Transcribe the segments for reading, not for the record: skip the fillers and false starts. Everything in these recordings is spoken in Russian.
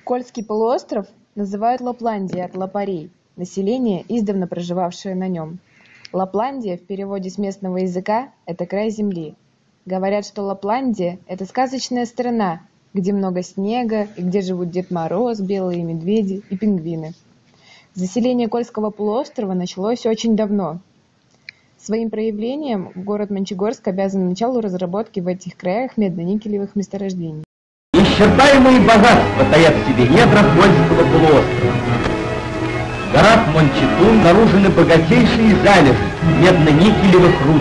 Кольский полуостров называют Лапландией от лопарей, население, издавна проживавшее на нем. Лапландия в переводе с местного языка– это край земли. Говорят, что Лапландия– это сказочная страна, где много снега и где живут Дед Мороз, белые медведи и пингвины. Заселение Кольского полуострова началось очень давно. Своим проявлением город Мончегорск обязан началу разработки в этих краях медно-никелевых месторождений. Неисчерпаемые богатства таят в себе недра Кольского полуострова. В горах Мончетун обнаружены богатейшие залежи медно-никелевых руд.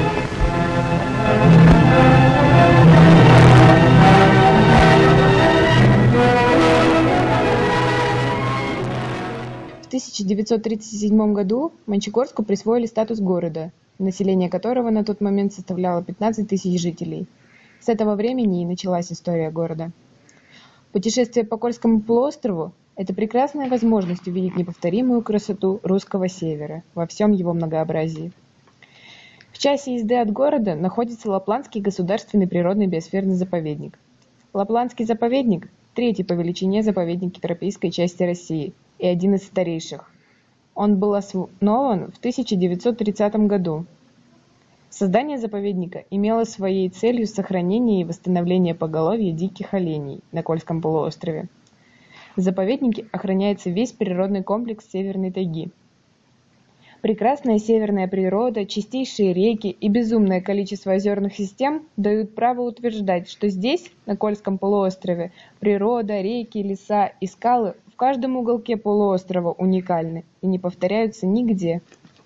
В 1937 году Мончегорску присвоили статус города, население которого на тот момент составляло 15 тысяч жителей. С этого времени и началась история города. Путешествие по Кольскому полуострову – это прекрасная возможность увидеть неповторимую красоту русского севера во всем его многообразии. В часе езды от города находится Лапландский государственный природный биосферный заповедник. Лапландский заповедник – третий по величине заповедник европейской части России и один из старейших. Он был основан в 1930 году. Создание заповедника имело своей целью сохранение и восстановление поголовья диких оленей на Кольском полуострове. В заповеднике охраняется весь природный комплекс Северной тайги. Прекрасная северная природа, чистейшие реки и безумное количество озерных систем дают право утверждать, что здесь, на Кольском полуострове, природа, реки, леса и скалы в каждом уголке полуострова уникальны и не повторяются нигде.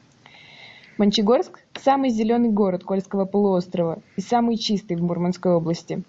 Мончегорск – самый зеленый город Кольского полуострова и самый чистый в Мурманской области.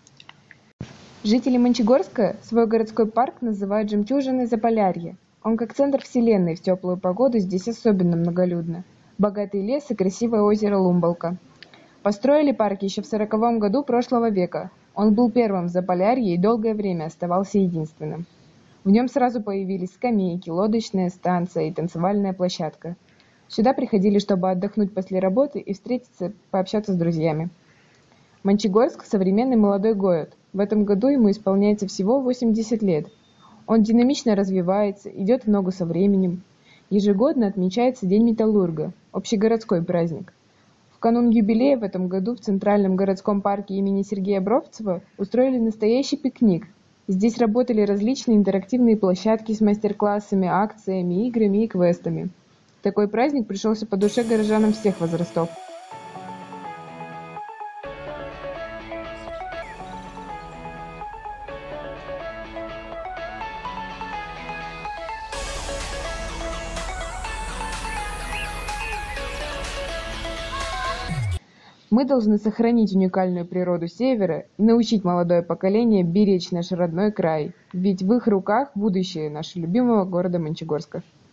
Жители Мончегорска свой городской парк называют «Жемчужиной Заполярья». Он как центр вселенной, в теплую погоду здесь особенно многолюдно. Богатый лес и красивое озеро Лумбалка. Построили парк еще в 1940 году прошлого века. Он был первым в Заполярье и долгое время оставался единственным. В нем сразу появились скамейки, лодочная станция и танцевальная площадка. Сюда приходили, чтобы отдохнуть после работы и встретиться, пообщаться с друзьями. Мончегорск – современный молодой город. В этом году ему исполняется всего 80 лет. Он динамично развивается, идет в ногу со временем. Ежегодно отмечается День металлурга – общегородской праздник. В канун юбилея в этом году в Центральном городском парке имени Сергея Бровцева устроили настоящий пикник. Здесь работали различные интерактивные площадки с мастер-классами, акциями, играми и квестами. Такой праздник пришелся по душе горожанам всех возрастов. Мы должны сохранить уникальную природу Севера и научить молодое поколение беречь наш родной край, ведь в их руках будущее нашего любимого города Мончегорска.